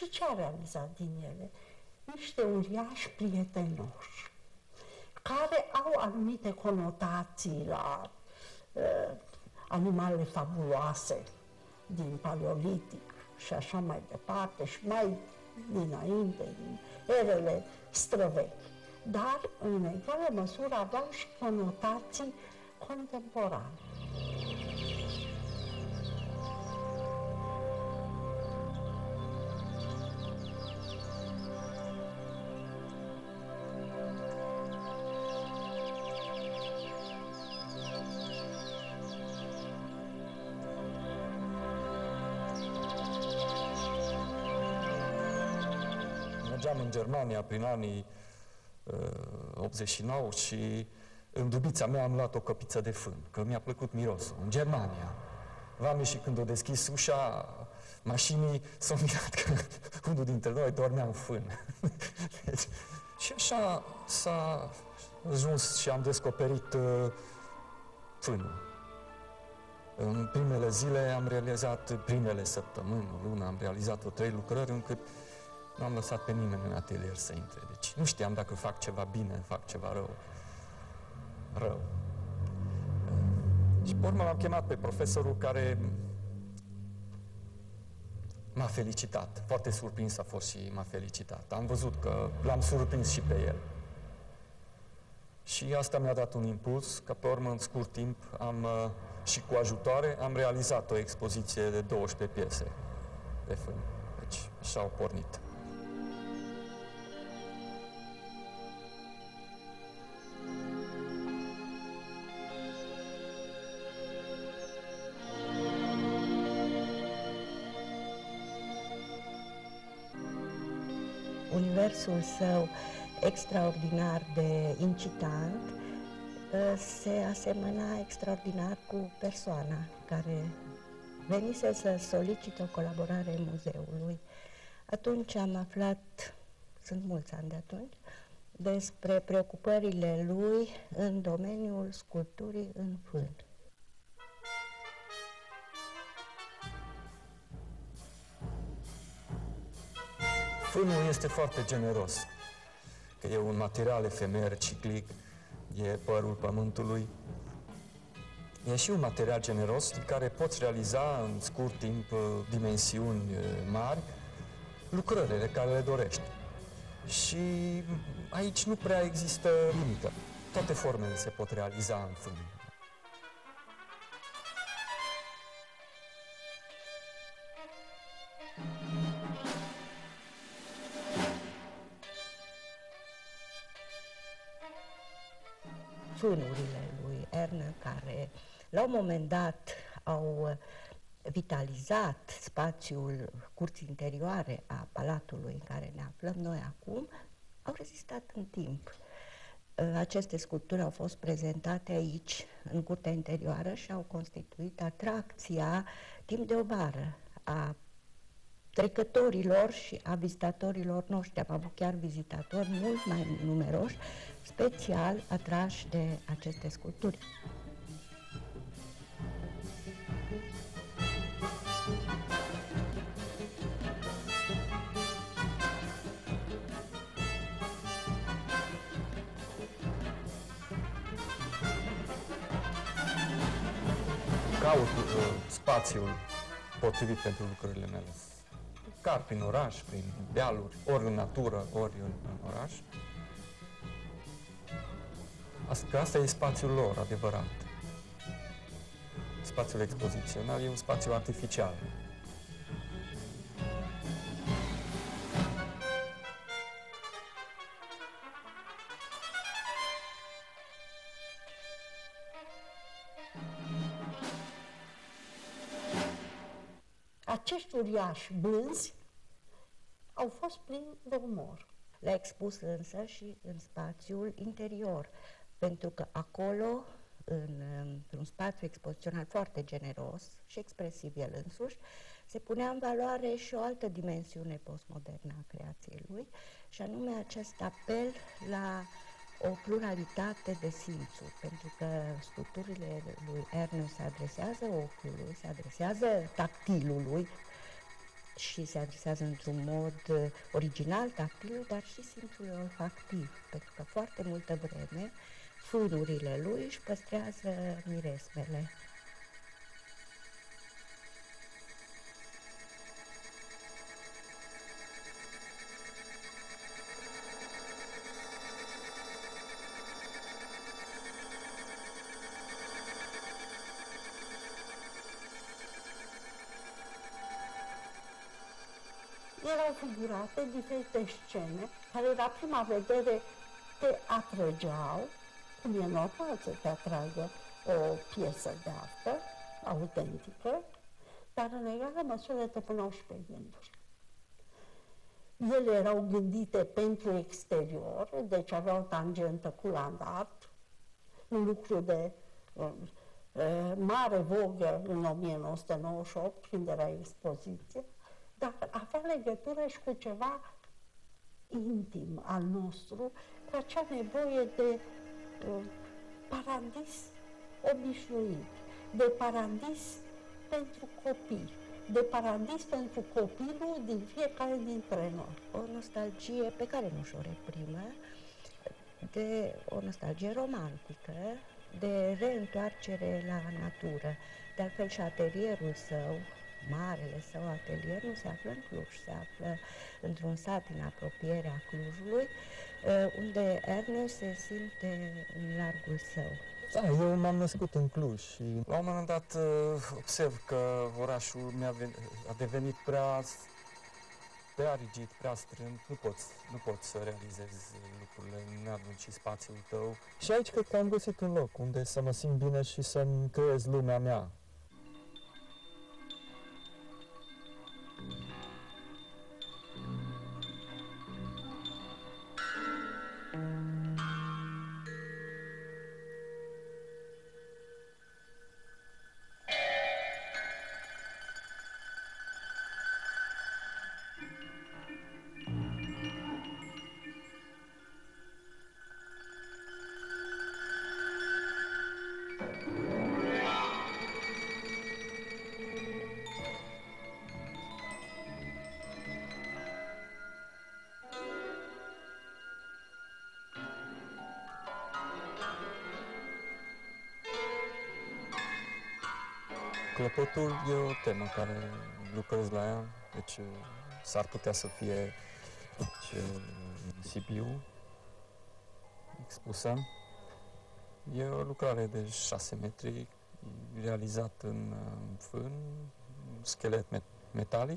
Și ce a realizat din ele? Niște uriași prietenoși, care au anumite conotații la animalele fabuloase din Paleolitic și așa mai departe, și mai dinainte, din erele străvechi. Dar, în egală măsură, aveau și conotații contemporane. Mergeam în Germania prin anii 89 și în dubița mea am luat o căpiță de fân, că mi-a plăcut mirosul. În Germania. Vame și când o deschis ușa mașinii, s-a mirat că unul dintre noi dormea în fân. Deci, și așa s-a ajuns și am descoperit fânul. În primele zile am realizat, primele săptămâni, o lună, am realizat 3 lucrări încât nu am lăsat pe nimeni în atelier să intre. Deci nu știam dacă fac ceva bine, fac ceva rău. Și pe urmă l-am chemat pe profesorul care m-a felicitat. Foarte surprins a fost și m-a felicitat. Am văzut că l-am surprins și pe el. Și asta mi-a dat un impuls, că pe urmă, în scurt timp, și cu ajutoare, am realizat o expoziție de 12 piese de fân. Deci, așa au pornit. Universul său extraordinar de incitant se asemăna extraordinar cu persoana care venise să solicite o colaborare în muzeului. Atunci am aflat, sunt mulți ani de atunci, despre preocupările lui în domeniul sculpturii în fân. Fânul este foarte generos, că e un material efemer, ciclic, e părul pământului. E și un material generos din care poți realiza în scurt timp dimensiuni mari, lucrările care le dorești. Și aici nu prea există limită. Toate formele se pot realiza în fân. Fânurile lui Ernő, care la un moment dat au vitalizat spațiul curții interioare a palatului în care ne aflăm noi acum, au rezistat în timp. Aceste sculpturi au fost prezentate aici, în curtea interioară, și au constituit atracția timp de o vară a trecătorilor și a vizitatorilor noștri. Am avut chiar vizitatori mult mai numeroși, special atrași de aceste sculpturi. Caut spațiul potrivit pentru lucrările mele. Car prin oraș, prin dealuri, ori în natură, ori în oraș. Asta e spațiul lor adevărat. Spațiul expozițional e un spațiu artificial. Acești uriași bânzi au fost plini de umor. Le-a expus însă și în spațiul interior, pentru că acolo, într-un spațiu expozițional foarte generos și expresiv el însuși, se punea în valoare și o altă dimensiune postmodernă a creației lui, și anume acest apel la o pluralitate de simțuri, pentru că sculpturile lui Ernő se adresează ochiului, se adresează tactilului, și se adresează într-un mod original, tactil, dar și simțul olfactiv, pentru că foarte multă vreme fânurile lui își păstrează miresmele. Erau figurate diferite scene care la prima vedere te atrăgeau, cum e normal să te atragă o piesă de artă autentică, dar în egală măsură te puneau și pe gânduri. Ele erau gândite pentru exterior, deci aveau tangentă cu land art, un lucru de mare vogă în 1998, când era expoziție, dar avea legătură și cu ceva intim al nostru, cu acea nevoie de paradis obișnuit, de paradis pentru copii, de paradis pentru copilul din fiecare dintre noi. O nostalgie pe care nu și-o reprimă, de o nostalgie romantică, de reîntoarcere la natură. De altfel și atelierul său, marele său atelier, nu se află în Cluj, se află într-un sat în apropierea Clujului, unde Ernest se simte în largul său. Da, eu m-am născut în Cluj și la un moment dat observ că orașul a devenit prea rigid, prea strâmt, nu poți să realizezi lucrurile, neavând și spațiul tău. Și aici cred că am găsit un loc unde să mă simt bine și să-mi creez lumea mea. Clopotul e o temă care lucrez la ea, deci s-ar putea să fie în Sibiu expusă. E o lucrare de 6 metri, realizat în fân, schelet metalic.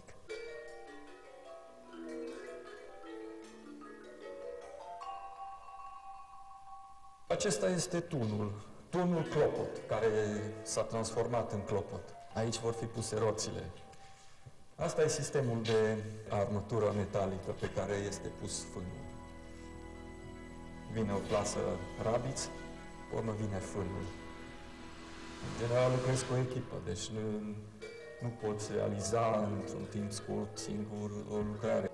Acesta este tunul clopot, care s-a transformat în clopot. Aici vor fi puse roțile. Asta e sistemul de armătură metalică pe care este pus fânul. Vine o plasă rabiț, pe urmă vine fânul. În general lucrez cu o echipă, deci nu poți realiza într-un timp scurt, singur, o lucrare